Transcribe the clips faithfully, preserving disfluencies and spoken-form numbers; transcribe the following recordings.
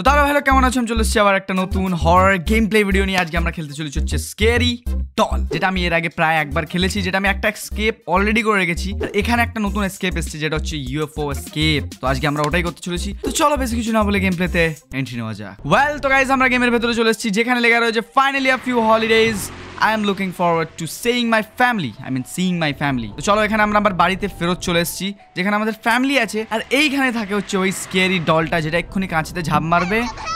তো তাহলে ভালো কেমন আছো? আমি চলে এসেছি আবার একটা নতুন হরর গেম প্লে ভিডিও নিয়ে। আজকে আমরা খেলতে চলেছি হচ্ছে স্কেরি ডল, যেটা আমি এর আগে প্রায় একবার খেলেছি, যেটা আমি একটা এসকেপ অলরেডি করে রেখেছি। আর এখানে একটা নতুন এসকেপ এসেছে, যেটা হচ্ছে ইউএফও এসকেপ। তো আজকে আমরা ওটাই করতে চলেছি। তো চলো বেশি কিছু না বলে গেম প্লেতে এন্ট্রি নেওয়া যাক। ওয়েল তো গাইজ, আমরা গেমের ভেতরে চলে এসেছি, যেখানে লেখা রয়েছে finally a few holidays I am looking forward to seeing my family. I mean seeing my family. তো চলো এখানে আমরা আবার বাড়িতে ফেরত চলে এসেছি, যেখানে আমাদের ফ্যামিলি আছে। আর এইখানে থাকে হচ্ছে ওই স্কেরি ডলটা, যেটা এক্ষুনি কাঁচিতে ঝাঁপ মারবে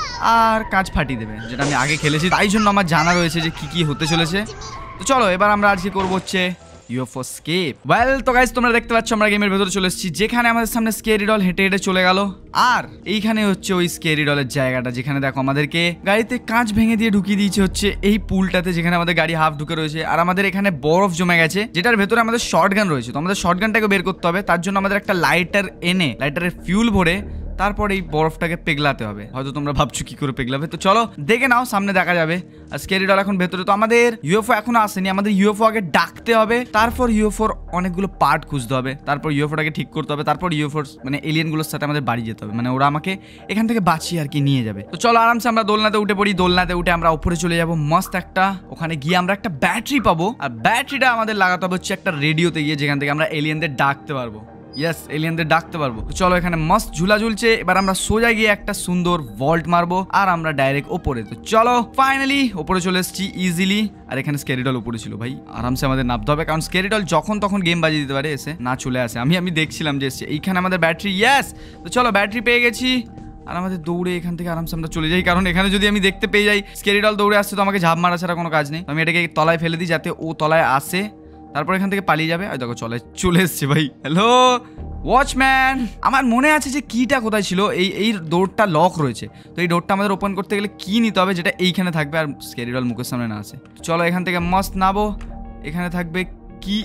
আর কাঁচ ফাটিয়ে দেবে, যেটা আমি আগে খেলেছি। তাই জন্য আমার জানা রয়েছে যে কি কি হতে চলেছে। তো চলো এবার আমরা আজকে করবো হচ্ছে ইউএফও এসকেপ। ওয়েল তো গাইস, তোমরা দেখতে পাচ্ছ আমরা গেমের ভেতরে চলে এসেছি, যেখানে আমাদের সামনে স্কেরি ডল হেঁটে হেঁটে চলে গেল। আর এইখানে হচ্ছে ওই স্কেরি ডলের জায়গাটা, যেখানে দেখো আমাদেরকে গাড়িতে কাঁচ ভেঙে দিয়ে ঢুকিয়ে দিয়েছে হচ্ছে এই পুলটাতে, যেখানে আমাদের গাড়ি হাফ ঢুকে রয়েছে। আর আমাদের এখানে বরফ জমে গেছে, যেটার ভেতরে আমাদের শর্ট গান রয়েছে। তো আমাদের শর্ট গানটাকে বের করতে হবে। তার জন্য আমাদের একটা লাইটার এনে লাইটারের ফিউল ভরে তারপর এই বরফটাকে পেগলাতে হবে। হয়তো তোমরা ভাবছো কি করে পেগলাবে, তো চলো দেখে নাও, সামনে দেখা যাবে। আর স্কেরি ডল এখন ভেতরে। তো আমাদের ইউএফও এখনো আসেনি, আমাদের ইউএফও আগে ডাকতে হবে, তারপর ইউএফওর অনেকগুলো পার্ট খুঁজতে হবে, তারপর ইউএফওটাকে ঠিক করতে হবে, তারপর ইউএফওর মানে এলিয়েনগুলোর সাথে আমাদের বাড়ি যেতে হবে, মানে ওরা আমাকে এখান থেকে বাঁচিয়ে আর কি নিয়ে যাবে। তো চলো আরামসে আমরা দোলনাতে উঠে পড়ি। দোলনাতে উঠে আমরা উপরে চলে যাবো মস্ত একটা, ওখানে গিয়ে আমরা একটা ব্যাটারি পাবো। আর ব্যাটারিটা আমাদের লাগাতে হবে হচ্ছে একটা রেডিওতে গিয়ে, যেখান থেকে আমরা এলিয়েনদের ডাকতে পারবো। ইয়েস, এলিয়েনদের ডাকতে পারবো। চলো এখানে মস্ত ঝুলা ঝুলছে, এবার আমরা সোজা গিয়ে একটা সুন্দর ভল্ট মারবো আর আমরা ডাইরেক্ট ওপরে। তো চলো ফাইনালি ওপরে চলে এসেছি ইজিলি। আর এখানে স্কেরি ডল উপরে ছিল, ভাই আরামসে আমাদের নামতে হবে, কারণ স্কেরি ডল যখন তখন গেম বাজিয়ে দিতে পারে, এসে না চলে আসে। আমি আমি দেখছিলাম যে এসছে। এইখানে আমাদের ব্যাটারি, ইয়েস। তো চলো ব্যাটারি পেয়ে গেছি, আর আমাদের দৌড়ে এখান থেকে আরামসে আমরা চলে যাই, কারণ এখানে যদি আমি দেখতে পেয়ে যাই স্কেরি ডল দৌড়ে আসছে, তো আমাকে ঝাঁপ মারা ছাড়া কোনো কাজ নেই। আমি এটাকে তলায় ফেলে দিই, যাতে ও তলায় আসে, তারপর এখান থেকে পালিয়ে যাবে। আর দেখো চলে চলে এসছে ভাই। হ্যালো ওয়াচম্যান, আমার মনে আছে যে কিটা কোথায় ছিল। এই এই ডোরটা লক রয়েছে, তো এই ডোরটা আমাদের ওপেন করতে গেলে কি নিতে হবে, যেটা এইখানে থাকবে আর স্কেরি ডল মুখের সামনে না আসে। চলো এখান থেকে মস্ত নাবো। এখানে থাকবে কি,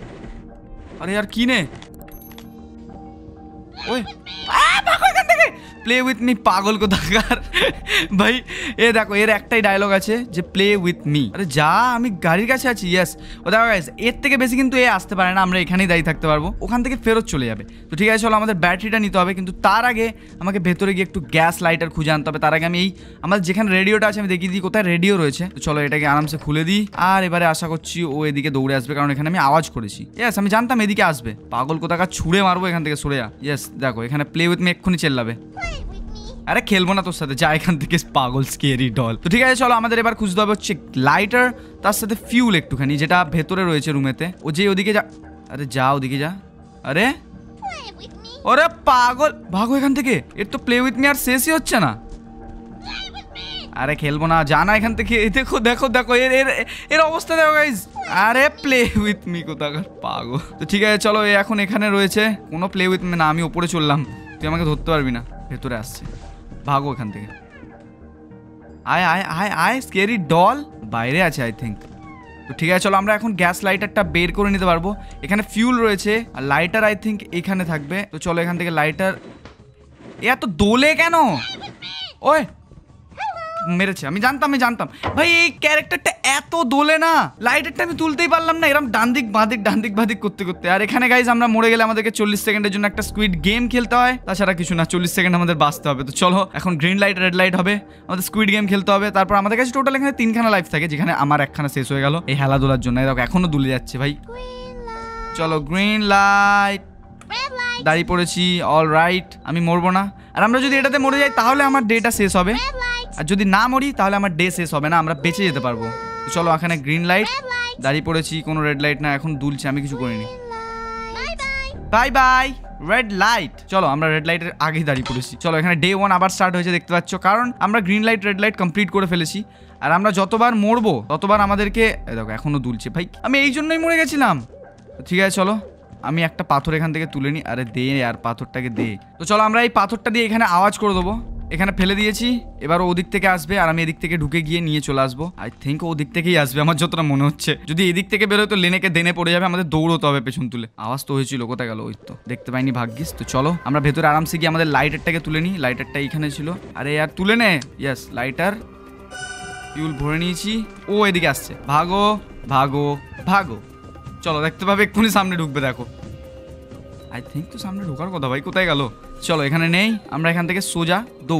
আরে আর কি নে, ওই প্লে উইথ মি, পাগল কোথাকার ভাই। এ দেখো এর একটাই ডায়লগ আছে যে প্লে উইথ মি। আরে যা, আমি গাড়ির কাছে আছি। ইয়েস, ও দেখো গাইস, এর থেকে বেশি কিন্তু এ আসতে পারে না, আমরা এখানেই দাঁড়িয়ে থাকতে পারবো, ওখান থেকে ফেরত চলে যাবে। তো ঠিক আছে চলো, আমাদের ব্যাটারিটা নিতে হবে, কিন্তু তার আগে আমাকে ভেতরে গিয়ে একটু গ্যাস লাইটার খুঁজে আনতে হবে। তার আগে আমি এই আমাদের যেখানে রেডিওটা আছে আমি দেখিয়ে দিই কোথায় রেডিও রয়েছে। তো চলো এটাকে আরামসে খুলে দিই। আর এবারে আশা করছি ও এদিকে দৌড়ে আসবে, কারণ এখানে আমি আওয়াজ করেছি। ইয়েস, আমি জানতাম এদিকে আসবে। পাগল কোথাকার, ছুঁড়ে মারবো এখান থেকে, সরে যা। ইয়েস দেখো এখানে প্লে উইথ মি এক্ষুনি চেল্লাবে। আরে খেলবো না তোর সাথে, যা এখান থেকে পাগল স্কেরি ডল। তো ঠিক আছে চলো, আমাদের এবার খুঁজতে হবে হচ্ছে লাইটার, তার সাথে ফিউল একটুখানি, যেটা ভেতরে রয়েছে রুমেতে। ও যে ওদিকে যা, আরে যা ওদিকে যা। আরে ওরে পাগল, ভাগো এখান থেকে। এর তো প্লে উইথ মি আর শেষই হচ্ছে না। আরে খেলবো না, জানা এখান থেকে। দেখো দেখো দেখো এর এর এর অবস্থা দেখো গাইজ। আরে প্লে উইথ মি কোথাকার পাগল। তো ঠিক আছে চলো, এখন এখানে রয়েছে কোনো প্লে উইথ মি না। আমি ওপরে চললাম, তুই আমাকে ধরতে পারবি না। ভেতরে আসছে, ভাগো এখান থেকে। আয় আয় আয় আয়, স্কেরি ডল বাইরে আছে আই থিঙ্ক। তো ঠিক আছে চলো, আমরা এখন গ্যাস লাইটারটা বের করে নিতে পারবো। এখানে ফিউল রয়েছে আর লাইটার আই থিঙ্ক এখানে থাকবে। তো চলো এখান থেকে লাইটার। এ এত দোলে কেন? ওই মেরেছে, আমি জানতাম আমি জানতাম ভাই এই ক্যারেক্টারটা এত দোলে না। লাইটারটা আমি তুলতেই পারলাম না, এরকম ডান দিক বাঁ দিক ডান দিক বাঁ দিক করতে করতে। আর এখানে গাইজ আমরা মরে গেলে আমাদেরকে চল্লিশ সেকেন্ডের জন্য একটা স্কুইড গেম খেলতে হয়, তাছাড়া কিছু না। চল্লিশ সেকেন্ড আমাদের বাঁচতে হবে। তো চলো এখন গ্রিন লাইট রেড লাইট হবে, আমাদের স্কুইড গেম খেলতে হবে। তারপর আমাদের কাছে টোটাল এখানে তিনখানা লাইফ থাকে, যেখানে আমার একখানা শেষ হয়ে গেল এই হেলাধুলার জন্য। দেখো এখনো দুলে যাচ্ছে ভাই। চলো গ্রিন লাইট, দাঁড়িয়ে পড়েছি। অল রাইট, আমি মরবো না। আর আমরা যদি এটাতে মরে যাই তাহলে আমার ডেটা শেষ হবে, আর যদি না মরি তাহলে আমার ডে শেষ হবে না, আমরা বেঁচে যেতে পারবো। তো চলো এখানে গ্রিন লাইট, দাঁড়িয়ে পড়েছি। কোনো রেড লাইট না, এখন দুলছে, আমি কিছু করিনি। Bye bye red light. চলো আমরা রেড লাইটের আগেই দাঁড়িয়ে পড়েছি। চলো এখানে ডে ওয়ান আবার স্টার্ট হয়েছে, দেখতে পাচ্ছ, কারণ আমরা green light red light complete করে ফেলেছি। আর আমরা যতবার মরবো ততবার আমাদেরকে, দেখো এখনো দুলছে ভাই, আমি এই জন্যই মরে গেছিলাম। ঠিক আছে চলো, আমি একটা পাথর এখান থেকে তুলে নিই। আরে দে আর পাথরটাকে দে। তো চলো আমরা এই পাথরটা দিয়ে এখানে আওয়াজ করে দেবো। এখানে ফেলে দিয়েছি, এবার ও দিক থেকে আসবে আর আমি এদিক থেকে ঢুকে গিয়ে নিয়ে চলে আসবো। আই থিঙ্ক ও দিক থেকেই আসবে আমার যতটা মনে হচ্ছে। যদি এদিক থেকে বেরোয় তো লেনেকে দেনে পড়ে যাবে, আমাদের দৌড়তে হবে পেছন তুলে। আওয়াজ তো হয়েছিল, কোথায় গেল? ওই তো দেখতে পাইনি ভাগ্যিস। তো চলো আমরা ভেতরে আরামসে গিয়ে আমাদের লাইটারটাকে তুলে নিই। লাইটারটা এইখানে ছিল, আরে আর তুলে নে। ইয়েস লাইটার, ফিউল ভরে নিয়েছি। ও এদিকে আসছে, ভাগো ভাগো ভাগো। চলো দেখতে পাবে এক্ষুনি সামনে ঢুকবে, দেখো আই থিঙ্ক তো সামনে ঢোকার কথা। ভাই কোথায় গেল? চলো এখানে নেই, আমরা এখান থেকে সোজা দৌড়। ও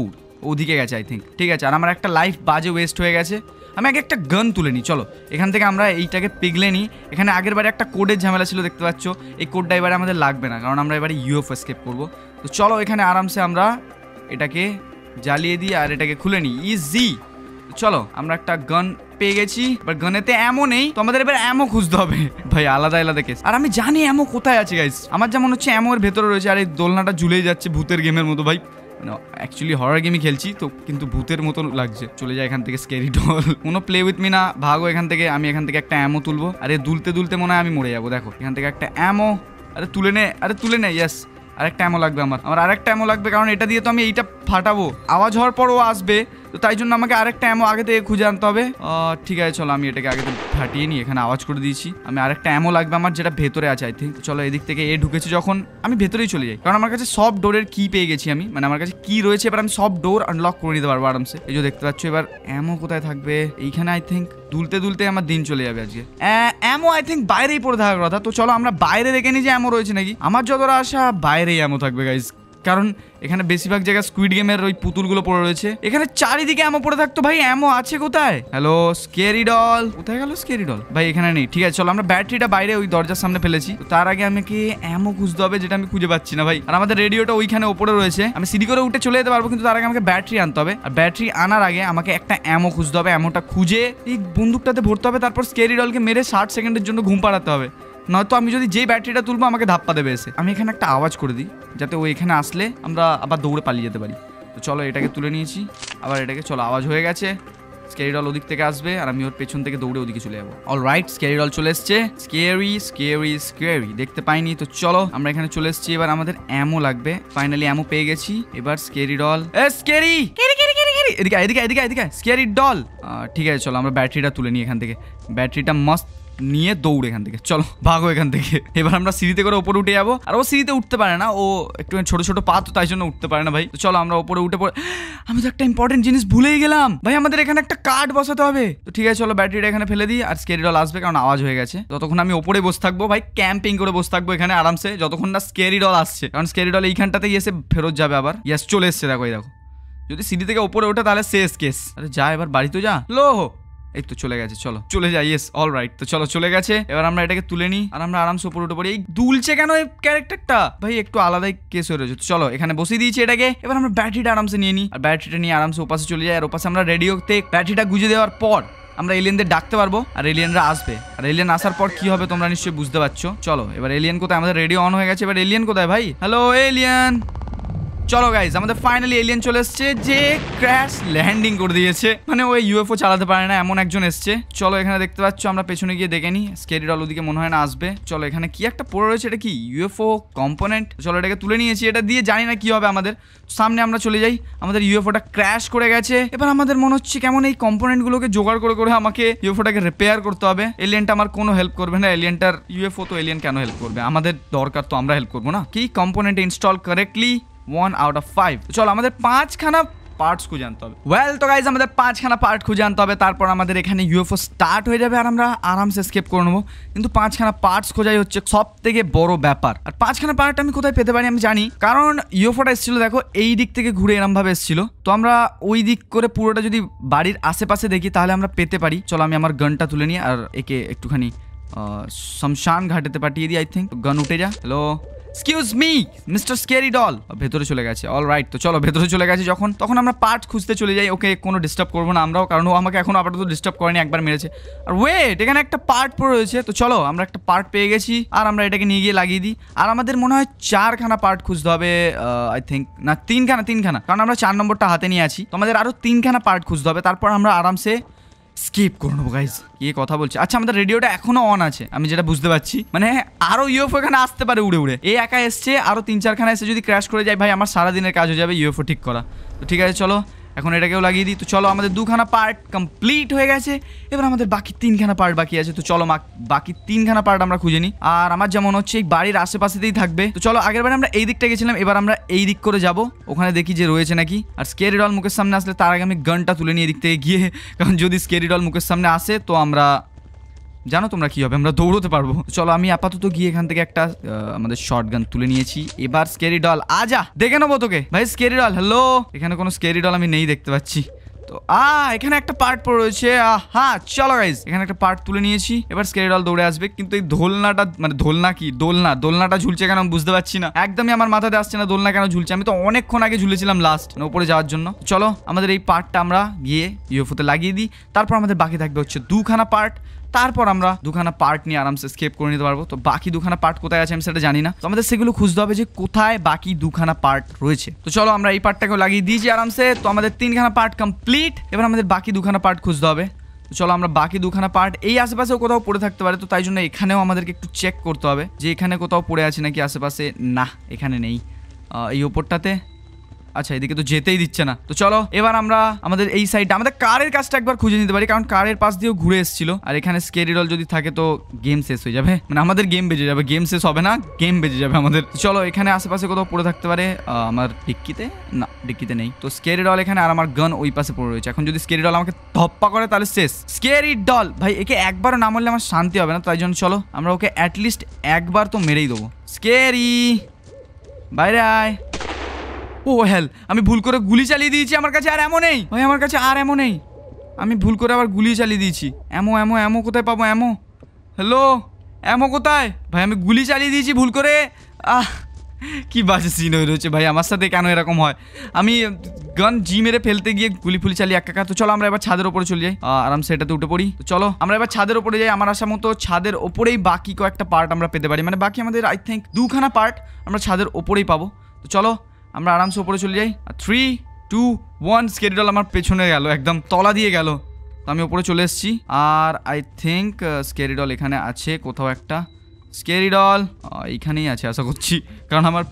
ওদিকে গেছে আই থিঙ্ক। ঠিক আছে, আর আমার একটা লাইফ বাজে ওয়েস্ট হয়ে গেছে। আমি আগে একটা গান তুলে নিই, চলো এখান থেকে আমরা এইটাকে পিগলে নিই। এখানে আগের বারে একটা কোডের ঝামেলা ছিল দেখতে পাচ্ছ, এই কোডটা এবারে আমাদের লাগবে না, কারণ আমরা এবারে ইউএফও এসকেপ করবো। তো চলো এখানে আরামসে আমরা এটাকে জ্বালিয়ে দিই আর এটাকে খুলে নিই, ইজি। চলো আমরা একটা গান পেয়ে গেছি, এবার গানেতে অ্যামো নেই, তো আমাদের এবার অ্যামো খুঁজতে হবে ভাই, আলাদা আলাদা কেস। আর আমি জানি অ্যামো কোথায় আছে গাইস, আমার যেমন হচ্ছে অ্যামোর ভেতরে রয়েছে। আর এই দোলনাটা ঝুলেই যাচ্ছে ভূতের গেমের মতো ভাই, অ্যাকচুয়ালি হরর গেমই খেলছি তো, কিন্তু ভূতের মতো লাগছে। চলে যায় এখান থেকে স্ক্যারি ডল, কোনো প্লে উইথ মি না, ভাগো এখান থেকে। আমি এখান থেকে একটা অ্যামো তুলবো, আরে দুলতে দুলতে মনে হয় আমি মরে যাবো। দেখো এখান থেকে একটা অ্যামো, আরে তুলে নে, আরে তুলে নে, ইয়েস। আরেকটা অ্যামো লাগবে আমার, আমার আরেকটা অ্যামো লাগবে, কারণ এটা দিয়ে তো আমি এইটা ফাটাবো, আওয়াজ হওয়ার পরও আসবে, তো তাই জন্য আমাকে আরেকটা অ্যামো আগে থেকে খুঁজে আনতে হবে। ঠিক আছে চলো আমি এটাকে আগে থেকে ফাটিয়ে নিই, এখানে আওয়াজ করে দিয়েছি। আমি আরেকটা অ্যামো লাগবে আমার, যেটা ভেতরে আছে আই থিঙ্ক। চলো এদিক থেকে এ ঢুকেছি যখন, আমি ভেতরেই চলে যাই, কারণ আমার কাছে সব ডোরের কি পেয়ে গেছি আমি, মানে আমার কাছে কি রয়েছে, এবার আমি সব ডোর আনলক করে নিতে পারবো আরামসে। এই যে দেখতে পাচ্ছ, এবার অ্যামো কোথায় থাকবে, এইখানে আই থিঙ্ক। দুলতে দুলতে আমার দিন চলে যাবে আজকে। অ্যামো আই থিঙ্ক বাইরেই পড়ে থাকার কথা, তো চলো আমরা বাইরে দেখে নিই যে অ্যামো রয়েছে নাকি। আমার যতটা আশা বাইরেই অ্যামো থাকবে গাইজ, কারণ এখানে বেশিরভাগ জায়গায় স্কুইড গেমের ওই পুতুলগুলো পড়ে রয়েছে। এখানে চারিদিকে অ্যামো পড়ে থাকতো ভাই, অ্যামো আছে কোথায়? হ্যালো স্কেরি ডল, কোথায় গেল স্কেরি ডল? ভাই এখানে নেই। ঠিক আছে চলো আমরা ব্যাটারিটা বাইরে ওই দরজার সামনে ফেলেছি, তার আগে আমাকে অ্যামো খুঁজতে হবে, যেটা আমি খুঁজে পাচ্ছি না ভাই। আর আমাদের রেডিওটা ওইখানে ওপরে রয়েছে, আমি সিডি করে উঠে চলে যেতে পারবো, কিন্তু তার আগে আমাকে ব্যাটারি আনতে হবে। আর ব্যাটারি আনার আগে আমাকে একটা অ্যামো খুঁজতে হবে, অ্যামোটা খুঁজে এই বন্দুকটাতে ভরতে হবে, তারপর স্কেরি ডলকে মেরে ষাট সেকেন্ডের জন্য ঘুম পাড়াতে হবে, নয়তো আমি যদি যেই ব্যাটারিটা তুলবো আমাকে ধাপ্পা দেবে এসে। আমি এখানে একটা আওয়াজ করে দিই, যাতে ও এখানে আসলে আমরা আবার দৌড়ে পালিয়ে যেতে পারি। তো চলো এটাকে তুলে নিয়েছি, আবার এটাকে চলো আওয়াজ হয়ে গেছে, স্কেরি ডল ওদিক থেকে আসবে আর আমি ওর পেছন থেকে দৌড়ে ওদিকে চলে যাবো। অলরাইট স্কেরি ডল চলে এসছে, স্কেরি স্কেরি স্কেরি দেখতে পাইনি। তো চলো আমরা এখানে চলে এসেছি, এবার আমাদের অ্যামো লাগবে, ফাইনালি অ্যামো পেয়ে গেছি। এবার স্কেরি ডল, এ স্কেরি এদিকে এদিকে এদিকে এদিকে স্কেরি ডল। ঠিক আছে চলো আমরা ব্যাটারিটা তুলে নিই এখান থেকে, ব্যাটারিটা মস্ত নিয়ে দৌড় এখান থেকে, চলো ভাগো এখান থেকে। এবার আমরা সিঁড়িতে করে ওপরে উঠে যাবো, আর ও সিঁড়িতে উঠতে পারে না, ও একটু ছোট ছোট পা, তো তাই জন্য উঠতে পারে না ভাই। তো চলো আমরা ওপরে উঠে পড়ে, আমি তো একটা ইম্পর্টেন্ট জিনিস ভুলেই গেলাম ভাই, আমাদের এখানে একটা কার্ড বসাতে হবে। তো ঠিক আছে চলো ব্যাটারিটা এখানে ফেলে দিই, আর স্কেরি ডল আসবে কারণ আওয়াজ হয়ে গেছে। ততক্ষণ আমি ওপরে বসে থাকবো ভাই, ক্যাম্পিং করে বসে থাকবো এখানে আরামসে, যতক্ষণ না স্কেরি ডল আসছে, কারণ স্কেরি ডল এইখানটাতেই এসে ফেরত যাবে আবার। ইয়াস চলে এসছে, দেখো এই দেখো, যদি সিঁড়ি থেকে ওপরে ওঠে তাহলে শেষ কেস। আরে যা এবার বাড়ি তো যা, লো এই তো চলে গেছে, চলো চলে যাই। ইয়েস অল রাইট, তো চলো চলে গেছে, এবার আমরা এটাকে তুলে নিই আর আমরা আরামসে উপরে উঠে পড়ি। এই দুলছে কেন এই ক্যারেক্টারটা ভাই, একটু আলাদাই কেস হয়ে রয়েছে। চলো এখানে বসিয়ে দিয়েছি এটাকে, এবার আমরা ব্যাটারিটা আরামসে নিয়ে নিই, আর ব্যাটারিটা নিয়ে আরামসে ওপাশে চলে যাই। আর ওপাশে আমরা রেডিওতে ব্যাটারিটা গুঁজে দেওয়ার পর আমরা এলিয়েনদের ডাকতে পারবো, আর এলিয়েনরা আসবে। আর এলিয়েন আসার পর কি হবে তোমরা নিশ্চয়ই বুঝতে পারছো। চলো এবার এলিয়েন কোথায়, আমাদের রেডিও অন হয়ে গেছে, এবার এলিয়েন কোথায় ভাই? Hello alien. চলো গাইজ আমাদের ফাইনালি এলিয়েন চলে এসছে, যে ক্র্যাশ ল্যান্ডিং করে দিয়েছে, মানে ওই ইউএফও চালাতে পারে না এমন একজন এসছে। চলো এখানে দেখতে পাচ্ছ, আমরা পেছনে গিয়ে দেখে নিই, স্কেরি ডল ওদিকে মনে হয় না আসবে। চলো এখানে কি একটা পড়ে রয়েছে, এটা কি ইউএফও কম্পোনেন্ট? চলো এটাকে তুলে নিয়েছি, এটা দিয়ে জানি না কি হবে আমাদের। সামনে আমরা চলে যাই, আমাদের ইউএফওটা ক্র্যাশ করে গেছে। এবার আমাদের মনে হচ্ছে কেমন এই কম্পোনেন্টগুলোকে জোগাড় করে করে আমাকে ইউএফওটাকে রিপেয়ার করতে হবে। এলিয়েনটা আমার কোনো হেল্প করবে না, এলিয়েনটার ইউএফও তো এলিয়েন কেন হেল্প করবে, আমাদের দরকার তো আমরা হেল্প করবো না। কি component install correctly one out of five. চলো আমাদের পাঁচখানা পার্টস খুঁজে আনতে হবে। ওয়েল তো গাইজ আমাদের পাঁচখানা পার্ট খুঁজে আনতে হবে, তারপর আমাদের এখানে ইউএফও স্টার্ট হয়ে যাবে আর আমরা আরামসে স্কেপ করে নেবো। কিন্তু পাঁচখানা পার্টস খোঁজাই হচ্ছে সব থেকে বড় ব্যাপার। আর পাঁচখানা পার্ট আমি কোথায় পেতে পারি আমি জানি, কারণ ইউএফওটা এসেছিল দেখো এই দিক থেকে ঘুরে এরম ভাবে এসেছিল, তো আমরা ওই দিক করে পুরোটা যদি বাড়ির আশেপাশে দেখি তাহলে আমরা পেতে পারি। চলো আমি আমার গানটা তুলে নিই আর একে একটুখানি শমশান ঘাটেতে পাঠিয়ে দিই। আই থিঙ্ক গান উঠে যা। Hello excuse me mister scary doll, ভেতরে চলে গেছে। অল রাইট, তো চলো ভেতরে চলে গেছে যখন, তখন আমরা পার্ট খুঁজতে চলে যাই। ওকে কোনো ডিস্টার্ব করবো না আমরাও, কারণ ও আমাকে এখনো আপাতত ডিস্টার্ব করেনি, একবার মেরেছে। আর ওয়েট, এখানে একটা পার্ট পড়ে রয়েছে, তো চলো আমরা একটা পার্ট পেয়ে গেছি আর আমরা এটাকে নিয়ে গিয়ে লাগিয়ে দিই। আর আমাদের মনে হয় চারখানা পার্ট খুঁজতে হবে, আই থিঙ্ক না তিনখানা তিনখানা কারণ আমরা চার নম্বরটা হাতে নিয়ে আছি, তো আমাদের আরো তিনখানা পার্ট খুঁজতে হবে, তারপর আমরা আরামসে স্কিপ করে নেবো গাইজ। কি কথা বলছি, আচ্ছা আমাদের রেডিওটা এখনো অন আছে আমি যেটা বুঝতে পারছি, মানে আরো ইউএফও এখানে আসতে পারে উড়ে উড়ে। এই একা এসছে, আরো তিন চারখানা এসে যদি ক্র্যাশ করে যায় ভাই আমার সারাদিনের কাজ হয়ে যাবে ইউএফও ঠিক করা। তো ঠিক আছে চলো এখন এটাকেও লাগিয়ে দিই। তো চলো আমাদের দুখানা পার্ট কমপ্লিট হয়ে গেছে, এবার আমাদের বাকি তিনখানা পার্ট বাকি আছে। তো চলো বাকি তিনখানা পার্ট আমরা খুঁজে নিই। আর আমার যেমন হচ্ছে এই বাড়ির আশেপাশেতেই থাকবে। তো চলো আগের বারে আমরা এই দিকটা গেছিলাম, এবার আমরা এই দিক করে যাব, ওখানে দেখি যে রয়েছে নাকি। আর স্কেরি ডল মুখের সামনে আসলে তার আগে আমি গানটা তুলে নিয়ে এদিক থেকে গিয়ে, কারণ যদি স্কেরি ডল মুখের সামনে আসে তো আমরা জানো তোমরা কি হবে, আমরা দৌড়তে পারবো। চলো আমি আপাতত গিয়ে এখান থেকে একটা আমাদের শর্টগান তুলে নিয়েছি। এবার স্কেরি ডল আজা, দেখে নেবো তোকে ভাই। স্কেরি ডল হ্যালো, এখানে কোনো স্কেরি ডল আমি নেই দেখতে পাচ্ছি। তো আ এখানে একটা পার্ট পড়ে রয়েছে। হ্যাঁ চলো গাইজ, এখানে একটা পার্ট তুলে নিয়েছি। এবার স্কেরি ডল দৌড়ে আসবে, কিন্তু এই দোলনাটা মানে দোলনা কি দোলনা দোলনাটা ঝুলছে কেন আমি বুঝতে পারছি না, একদমই আমার মাথাতে আসছে না দোলনা কেন ঝুলছে। আমি তো অনেকক্ষণ আগে ঝুলেছিলাম লাস্ট মানে উপরে যাওয়ার জন্য। চলো আমাদের এই পার্টটা আমরা গিয়ে ইউএফওতে লাগিয়ে দিই, তারপর আমাদের বাকি থাকবে হচ্ছে দুখানা পার্ট। তারপর আমরা দুখানা পার্ট নিয়ে আরামসে স্কেপ করে নিতে পারবো। তো বাকি দুখানা পার্ট কোথায় আছে আমি সেটা জানি না, তো আমাদের সেগুলো খুঁজতে হবে যে কোথায় বাকি দুখানা পার্ট রয়েছে। তো চলো আমরা এই পার্টটাকে লাগিয়ে দিয়েছি আরামসে। তো আমাদের তিনখানা পার্ট কমপ্লিট। এবার আমাদের বাকি দুখানা পার্ট খুঁজতে হবে। তো চলো আমরা বাকি দুখানা পার্ট এই আশেপাশেও কোথাও পড়ে থাকতে পারে, তো তাই জন্য এখানেও আমাদেরকে একটু চেক করতে হবে যে এখানে কোথাও পড়ে আছে নাকি আশেপাশে। না এখানে নেই, এই ওপরটাতে। আচ্ছা এদিকে তো যেতেই দিচ্ছে না। তো চলো এবার আমরা আমাদের এই সাইডটা আমাদের কারের কাজটা একবার খুঁজে নিতে পারি, কারণ কারের পাশ দিয়েও ঘুরে এসেছিল। আর এখানে স্কেরি ডল যদি থাকে তো গেম শেষ হয়ে যাবে, মানে আমাদের গেম বেজে যাবে। গেম শেষ হবে না, গেম বেজে যাবে আমাদের। চলো এখানে আশেপাশে কোথাও পড়ে থাকতে পারে। আমার ডিক্কিতে না, ডিক্কিতে নেই। তো স্কেরি ডল এখানে আর আমার গান ওই পাশে পড়ে রয়েছে। এখন যদি স্কেরি ডল আমাকে ধপ্পা করে তাহলে শেষ। স্কেরি ডল ভাই, একে একবারও না মরলে আমার শান্তি হবে না, তাই জন্য চলো আমরা ওকে অ্যাটলিস্ট একবার তো মেরেই দেবো। স্কেরি বাইরে আয়। ও হেল, আমি ভুল করে গুলি চালিয়ে দিয়েছি। আমার কাছে আর এমন নেই ভাই, আমার কাছে আর এমন নেই। আমি ভুল করে আবার গুলি চালিয়ে দিয়েছি। এমো এমো এমো কোথায় পাবো এমো? হ্যালো এমো কোথায় ভাই? আমি গুলি চালিয়ে দিয়েছি ভুল করে। আহ কি বাজে সিন হয়ে রয়েছে ভাই, আমার সাথে কেন এরকম হয়? আমি গান জি মেরে ফেলতে গিয়ে গুলি ফুলি চালিয়ে একা। তো চলো আমরা এবার ছাদের ওপরে চলে যাই, আরামসে এটাতে উঠে পড়ি। তো চলো আমরা এবার ছাদের ওপরে যাই। আমার আশা মতো ছাদের ওপরেই বাকি কয়েকটা পার্ট আমরা পেতে পারি, মানে বাকি আমাদের আই থিঙ্ক দুখানা পার্ট আমরা ছাদের ওপরেই পাবো। তো চলো আমরা আরামসে ওপরে চলে যাই। আর three two one scary doll আমার পেছনে গেল, একদম তলা দিয়ে গেল। তো আমি ওপরে চলে এসেছি। আর আই থিঙ্ক স্কেরি ডল এখানে আছে কোথাও একটা। স্কেরি ডল এইখানেই আছে আশা করছি, কারণ আমার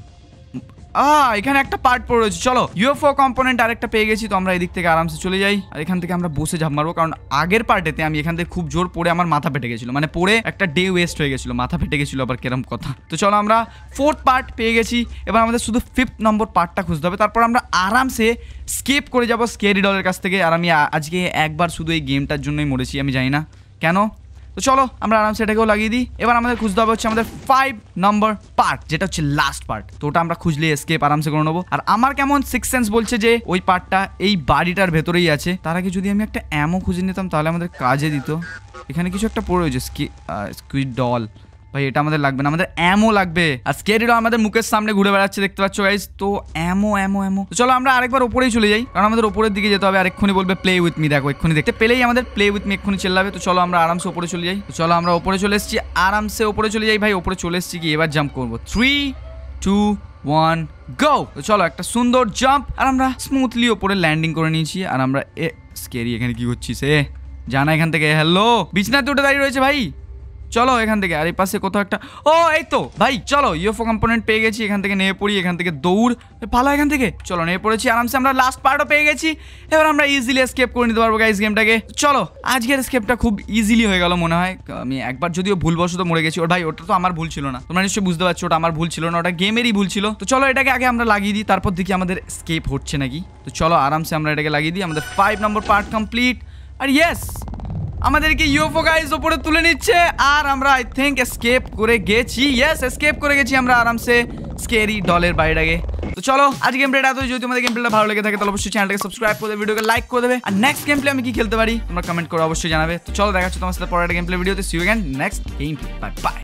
আহ এখানে একটা পার্ট পড়ে রয়েছে। চলো ইউএফও কম্পোনেন্ট আরেকটা পেয়ে গেছি। তো আমরা এদিক থেকে আরামসে চলে যাই, আর এখান থেকে আমরা বসে ঝাঁপ মারবো, কারণ আগের পার্টেতে আমি এখান থেকে খুব জোর পড়ে আমার মাথা ফেটে গেছিলো, মানে পড়ে একটা ডে ওয়েস্ট হয়ে গেছিলো, মাথা ফেটে গেছিলো আবার কেরম কথা। তো চলো আমরা ফোর্থ পার্ট পেয়ে গেছি। এবার আমাদের শুধু ফিফথ নম্বর পার্টটা খুঁজতে হবে, তারপর আমরা আরামসে স্কেপ করে যাবো স্কেরি ডলের কাছ থেকে। আর আমি আজকে একবার শুধু এই গেমটার জন্যই মরেছি, আমি জানি না কেন। তো চলো আমরা আরামসে এটাকেও লাগিয়ে দিই। এবার আমাদের খুঁজতে হবে হচ্ছে আমাদের ফাইভ নম্বর পার্ট, যেটা হচ্ছে লাস্ট পার্ট। তো ওটা আমরা খুঁজলে এসকেপ আরামসে করে নেবো। আর আমার কেমন সিক্স সেন্স বলছে যে ওই পার্টটা এই বাড়িটার ভেতরেই আছে। তার আগে যদি আমি একটা অ্যামো খুঁজে নিতাম তাহলে আমাদের কাজে দিত। এখানে কিছু একটা পড়ে রয়েছে, স্কুইড ডল ভাই, এটা আমাদের লাগবে না, আমাদের অ্যামো লাগবে। আর স্কেরি ডল আমাদের মুখের সামনে ঘুরে বেড়াচ্ছে, দেখতে পাচ্ছ গাইস। তো অ্যামো অ্যামো অ্যামো তো চলো আমরা আরেকবার ওপরেই চলে যাই, কারণ আমাদের ওপরের দিকে যেতে হবে। আর এক্ষুনি বলবে প্লে উইথ মি, দেখো এক্ষুনি দেখতে পেলেই আমাদের প্লে উইথ মি এক্ষুনি চেল্লাবে। তো চলো আমরা আরামসে ওপরে চলে যাই। তো চলো আমরা ওপরে চলে এসেছি, আরামসে ওপরে চলে যাই ভাই। ওপরে চলে এসেছি কি এবার জাম্প করবো। Three two one go. তো চলো একটা সুন্দর জাম্প, আর আমরা স্মুথলি ওপরে ল্যান্ডিং করে নিয়েছি। আর আমরা এ স্কেরি এখানে কি করছিস এ? জানা এখান থেকে। হ্যালো বিছনাতে উঠে দাঁড়িয়ে রয়েছে ভাই, চলো এখান থেকে। আর এই পাশে কোথাও একটা, ও এই তো ভাই চলো ইউএফও কম্পোনেন্ট পেয়ে গেছি। এখান থেকে নেমে পড়ি, এখান থেকে দৌড় ভালো এখান থেকে। চলো নেমে পড়েছি আরামসে, আমরা লাস্ট পার্টও পেয়ে গেছি। এবার আমরা ইজিলি এসকেপ করে নিতে পারবো গাইস গেমটাকে। চলো আজকের এসকেপটা খুব ইজিলি হয়ে গেল মনে হয়। আমি একবার যদিও ভুলবশত মরে গেছি, ওর ভাই ওটা তো আমার ভুল ছিল না, তোমরা নিশ্চয়ই বুঝতে পারছো ওটা আমার ভুল ছিল না, ওটা গেমেরই ভুল ছিল। তো চলো এটাকে আগে আমরা লাগিয়ে দিই, তারপর দেখি আমাদের এসকেপ হচ্ছে নাকি। তো চলো আরামসে আমরা এটাকে লাগিয়ে দিই। আমাদের ফাইভ নম্বর পার্ট কমপ্লিট। আর ইয়েস আমাদেরকে ইউএফও গাইস উপরে তুলে নিচ্ছে, আর আমরা আই থিঙ্ক এসকেপ করে গেছি। ইয়েস এসকেপ করে গেছি আমরা আরামসে স্কেরি ডলের বাইরে। তো চলো আজ গেম প্লেটা এতই। যদি তোমাদের গেম প্লেটা ভালো লেগে থাকে তাহলে অবশ্যই চ্যানেলটাকে সাবস্ক্রাইব করে দেবে, ভিডিওকে লাইক করে দেবে। আর নেক্সট গেম প্লে আমি কি খেলতে পারি তোমরা কমেন্ট করে অবশ্যই জানাবে। তো চলো দেখা হচ্ছে তোমার সাথে পরের গেম প্লে ভিডিওতে। See you again next game play. Bye by.